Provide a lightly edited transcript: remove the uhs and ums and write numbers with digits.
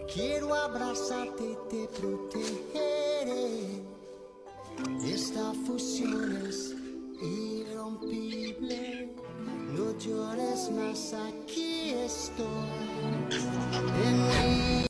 Quiero abrazarte y te protegeré. Esta fusión es irrompible. No llores más, aquí estoy. En mí